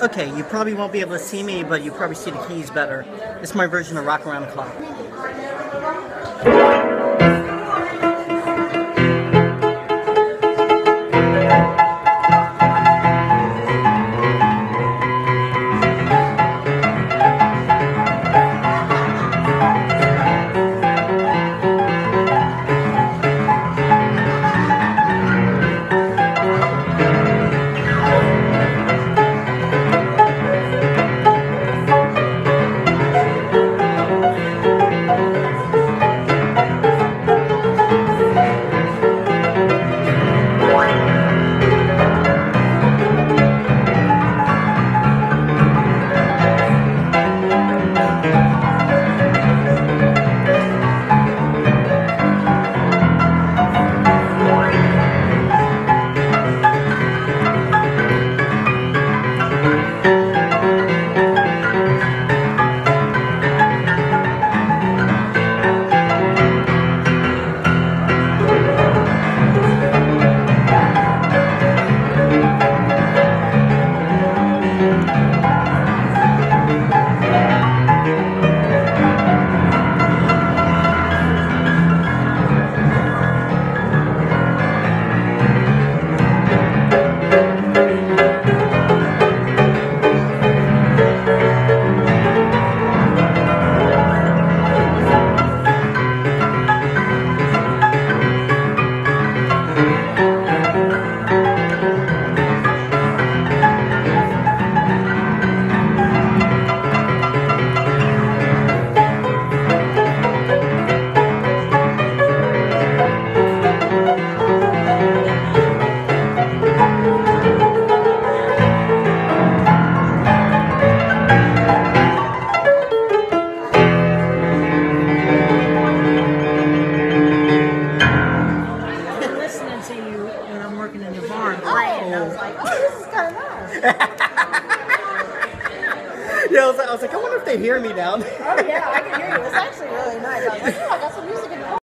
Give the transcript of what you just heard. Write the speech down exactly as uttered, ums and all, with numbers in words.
Okay, you probably won't be able to see me, but you probably see the keys better. It's my version of Rock Around the Clock. Yeah, I was, like, I was like, I wonder if they hear me down there. Oh yeah, I can hear you. It's actually really nice. I was like, oh, I got some music in the